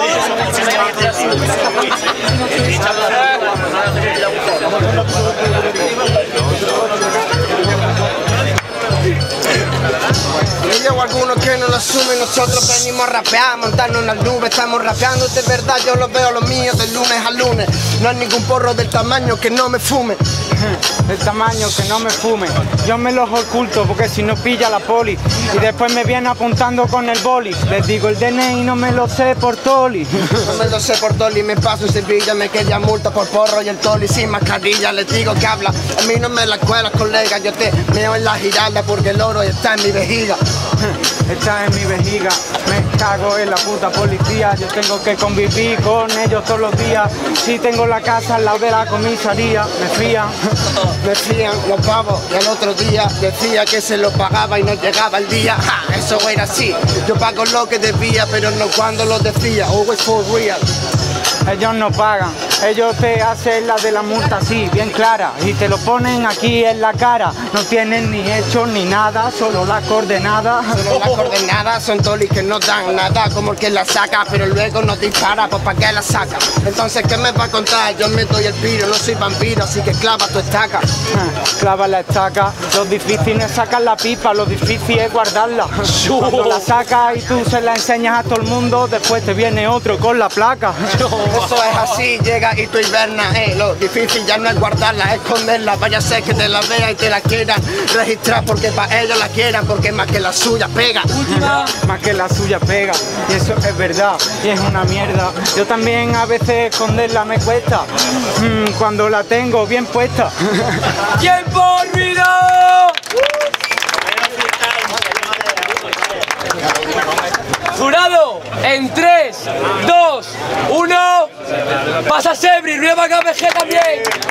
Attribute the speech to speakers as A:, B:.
A: Y llevo algunos que no lo asumen, nosotros venimos a rapear, montarnos en las nubes, estamos rapeando de verdad, yo lo veo lo mío de lunes a lunes. No hay ningún porro del tamaño que no me fume.
B: Del tamaño que no me fume, yo me los oculto porque si no pilla la poli y después me viene apuntando con el boli. Les digo el DNI no me lo sé por toli.
A: No me lo sé por toli, me paso en Sevilla, me queda multa por porro y el toli sin mascarilla. Les digo que habla, a mí no me la cuelas, colega, yo te meo en la giralda porque el oro está en mi vejiga.
B: Está en mi vejiga, me cago en la puta policía, yo tengo que convivir con ellos todos los días. Si tengo la casa al lado de la comisaría, me fían.
A: Me fían los pavos y al otro día decía que se lo pagaba y no llegaba el día. Ja, eso era así, yo pago lo que debía, pero no cuando lo decía, always for real.
B: Ellos no pagan, ellos te hacen la de la multa así, bien clara, y te lo ponen aquí en la cara. No tienen ni hecho ni nada, solo las coordenadas.
A: Solo las coordenadas son tolis que no dan nada, como el que la saca, pero luego no dispara, pues ¿para qué la saca? Entonces, ¿qué me va a contar? Yo me doy el piro, no soy vampiro, así que clava tu estaca.
B: Clava la estaca, lo difícil es sacar la pipa, lo difícil es guardarla. Cuando la sacas y tú se la enseñas a todo el mundo, después te viene otro con la placa.
A: Eso es así, llega y tú hibernas, lo difícil ya no es guardarla, es esconderla. Vaya a ser que te la vea y te la quieran registrar porque para ellos la quieran, porque más que la suya pega.
B: Más que la suya pega, y eso es verdad, y es una mierda. Yo también a veces esconderla me cuesta, cuando la tengo bien puesta.
C: ¡Tiempo olvido! Jurado, en 3, 2, 1, pasa Sebri, nueva KPG también.